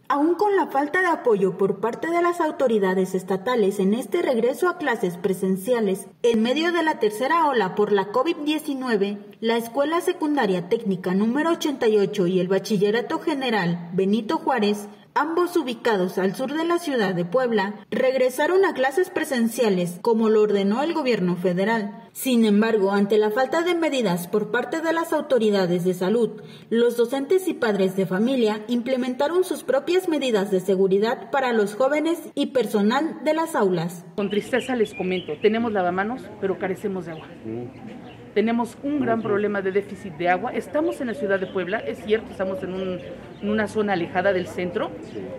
Aún con la falta de apoyo por parte de las autoridades estatales en este regreso a clases presenciales, en medio de la tercera ola por la COVID-19, la Escuela Secundaria Técnica número 88 y el Bachillerato General Benito Juárez, ambos ubicados al sur de la ciudad de Puebla, regresaron a clases presenciales como lo ordenó el gobierno federal. Sin embargo, ante la falta de medidas por parte de las autoridades de salud, los docentes y padres de familia implementaron sus propias medidas de seguridad para los jóvenes y personal de las aulas. Con tristeza les comento, tenemos lavamanos, pero carecemos de agua. Tenemos un gran problema de déficit de agua. Estamos en la ciudad de Puebla, es cierto, estamos en una zona alejada del centro,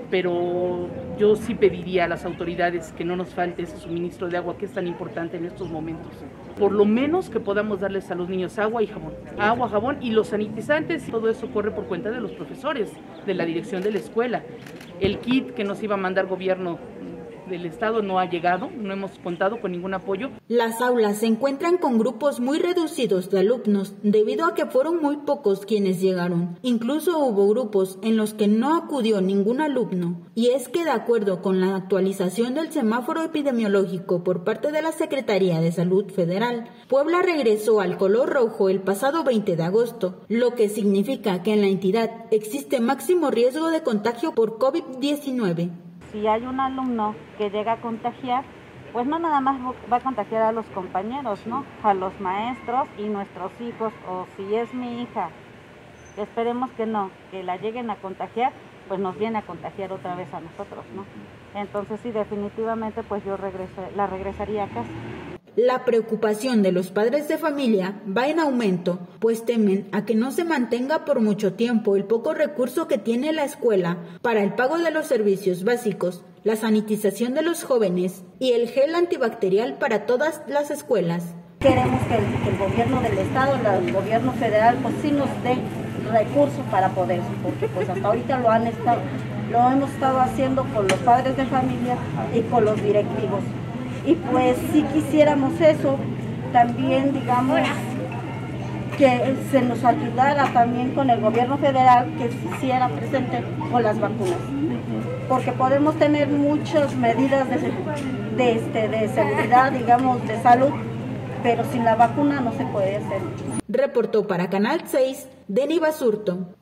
pero yo sí pediría a las autoridades que no nos falte ese suministro de agua que es tan importante en estos momentos. Por lo menos que podamos darles a los niños agua y jabón. Agua, jabón y los sanitizantes, todo eso corre por cuenta de los profesores, de la dirección de la escuela. El kit que nos iba a mandar gobierno del estado no ha llegado, no hemos contado con ningún apoyo. Las aulas se encuentran con grupos muy reducidos de alumnos debido a que fueron muy pocos quienes llegaron. Incluso hubo grupos en los que no acudió ningún alumno. Y es que de acuerdo con la actualización del semáforo epidemiológico por parte de la Secretaría de Salud Federal, Puebla regresó al color rojo el pasado 20 de agosto, lo que significa que en la entidad existe máximo riesgo de contagio por COVID-19. Si hay un alumno que llega a contagiar, pues no nada más va a contagiar a los compañeros, ¿no? A los maestros y nuestros hijos, o si es mi hija, esperemos que no, que la lleguen a contagiar, pues nos viene a contagiar otra vez a nosotros, ¿no? Entonces sí, definitivamente pues yo la regresaría a casa. La preocupación de los padres de familia va en aumento, pues temen a que no se mantenga por mucho tiempo el poco recurso que tiene la escuela para el pago de los servicios básicos, la sanitización de los jóvenes y el gel antibacterial para todas las escuelas. Queremos que el gobierno del estado, el gobierno federal, pues sí nos dé recursos para poder, porque pues hasta ahorita lo hemos estado haciendo con los padres de familia y con los directivos. Y pues si quisiéramos eso, también digamos que se nos ayudara también con el gobierno federal que se hiciera presente con las vacunas. Porque podemos tener muchas medidas de seguridad, digamos, de salud, pero sin la vacuna no se puede hacer. Reportó para Canal 6, Deni Basurto.